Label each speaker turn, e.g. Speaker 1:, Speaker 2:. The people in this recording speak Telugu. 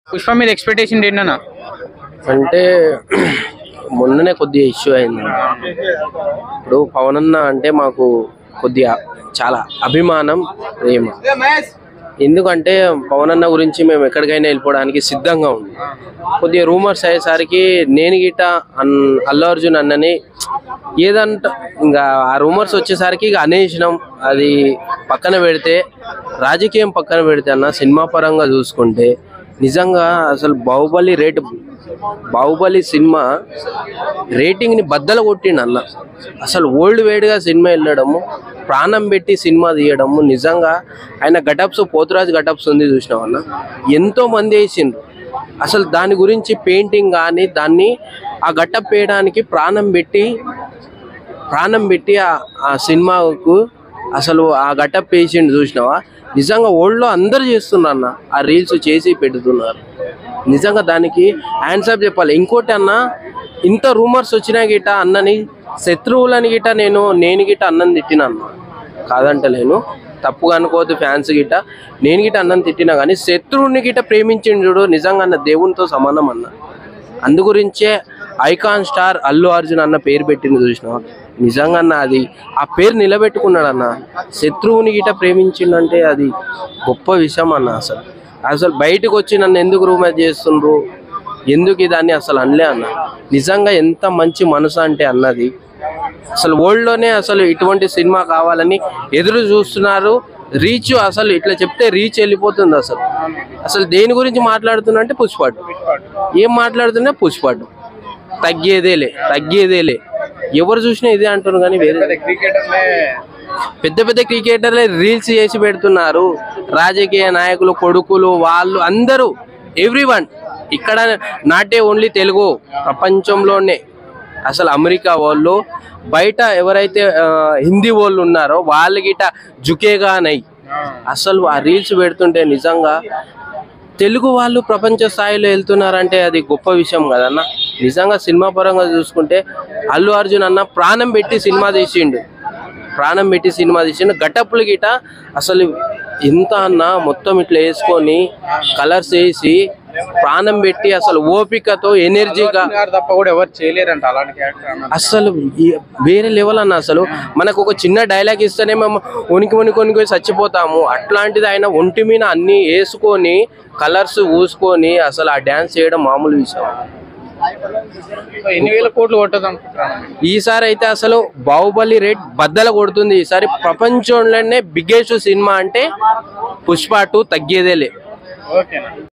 Speaker 1: పుష్ప మీద ఎక్స్పెక్టేషన్ ఏంటన్నా?
Speaker 2: అంటే మొన్ననే కొద్దిగా ఇష్యూ అయింది. ఇప్పుడు పవన్ అన్న అంటే మాకు కొద్దిగా చాలా అభిమానం, ప్రేమ. ఎందుకంటే పవన్ అన్న గురించి మేము ఎక్కడికైనా వెళ్ళిపోవడానికి సిద్ధంగా ఉంది. కొద్దిగా రూమర్స్ అయ్యేసరికి నేను గిట్ట అల్లు అర్జున్ అన్నని ఏదంట ఇంకా ఆ రూమర్స్ వచ్చేసరికి ఇక అనేసినాం. అది పక్కన పెడితే, రాజకీయం పక్కన పెడితే అన్న, సినిమా పరంగా చూసుకుంటే నిజంగా అసలు బాహుబలి సినిమా రేటింగ్ని బద్దలు కొట్టిండు అన్న. అసలు ఓల్డ్ వేడ్గా సినిమా వెళ్ళడము, ప్రాణం పెట్టి సినిమా తీయడము, నిజంగా ఆయన గటప్స్, పోతురాజు గటప్స్ ఉంది చూసినాం అన్న, ఎంతో మంది వేసిండ్రు. అసలు దాని గురించి పెయింటింగ్ కానీ దాన్ని ఆ గటప్ వేయడానికి ప్రాణం పెట్టి ఆ సినిమాకు అసలు ఆ గటప్ వేసిండు చూసినావా. నిజంగా ఓల్డ్లో అందరు చేస్తున్నారు అన్న, ఆ రీల్స్ చేసి పెడుతున్నారు. నిజంగా దానికి హ్యాండ్సప్ చెప్పాలి. ఇంకోటి అన్న, ఇంత రూమర్స్ వచ్చినా గిట అన్నని శత్రువులని గిట నేను గిట అన్నని తిట్టినా అన్న, కాదంటలేను, తప్పుగా అనుకోవద్దు ఫ్యాన్స్ గిట. నేను గిట అన్నని తిట్టినా కానీ శత్రువుని గిట ప్రేమించిండు చూడు, నిజంగా అన్న దేవునితో సమానం అన్న. అందుగురించే ఐకాన్ స్టార్ అల్లు అర్జున్ అన్న పేరు పెట్టింది చూసినా. నిజంగా అన్న అది ఆ పేరు నిలబెట్టుకున్నాడు అన్న. శత్రువుని గిట ప్రేమించిండంటే అది గొప్ప విషయం అన్న. అసలు బయటకు వచ్చి నన్ను ఎందుకు రూమేజ్ చేస్తుండ్రు, ఎందుకు దాన్ని అసలు అనలే అన్న. నిజంగా ఎంత మంచి మనసు అంటే అన్నది. అసలు వరల్డ్లోనే అసలు ఇటువంటి సినిమా కావాలని ఎదురు చూస్తున్నారు. రీచ్ అసలు ఇట్లా చెప్తే రీచ్ వెళ్ళిపోతుంది. అసలు దేని గురించి మాట్లాడుతున్నా అంటే పుష్పాటు. ఏం మాట్లాడుతున్నా పుష్పాటు. తగ్గేదేలే ఎవరు చూసినా ఇదే అంటున్నారు. కానీ వేరే పెద్ద పెద్ద క్రికెటర్లే రీల్స్ చేసి పెడుతున్నారు. రాజకీయ నాయకులు కొడుకులు వాళ్ళు అందరూ, ఎవ్రీవన్. ఇక్కడ నాటే ఓన్లీ తెలుగు, ప్రపంచంలోనే అసలు అమెరికా వాళ్ళు, బయట ఎవరైతే హిందీ వాళ్ళు ఉన్నారో వాళ్ళ గిట జుకేగా నై. అసలు ఆ రీల్స్ పెడుతుంటే నిజంగా తెలుగు వాళ్ళు ప్రపంచ స్థాయిలో వెళ్తున్నారంటే అది గొప్ప విషయం కదన్న. నిజంగా సినిమా పరంగా చూసుకుంటే అల్లు అర్జున్ అన్న ప్రాణం పెట్టి సినిమా తీసిండు. గటప్పులు గిట అసలు ఎంత అన్న, మొత్తం ఇట్లా వేసుకొని కలర్స్ వేసి ప్రాణం పెట్టి అసలు ఓపికతో ఎనర్జీగా
Speaker 1: తప్ప కూడా ఎవరు చేయలేరంట అలాంటి
Speaker 2: అసలు వేరే లెవెల్ అన్న. అసలు మనకు ఒక చిన్న డైలాగ్ ఇస్తేనే మేము వణికి చచ్చిపోతాము. అట్లాంటిది ఆయన ఒంటి మీద అన్ని వేసుకొని కలర్స్ పూసుకొని అసలు ఆ డ్యాన్స్ చేయడం మామూలు విషయం.
Speaker 1: ఎన్ని వేల కోట్లు కొట్టదు అనుకుంటున్నాను
Speaker 2: ఈసారి అయితే. అసలు బాహుబలి రేట్ బద్దల కొడుతుంది ఈసారి. ప్రపంచంలోనే బిగ్గెస్ట్ సినిమా అంటే పుష్ప 2 తగ్గేదేలే.
Speaker 1: ఓకేనా.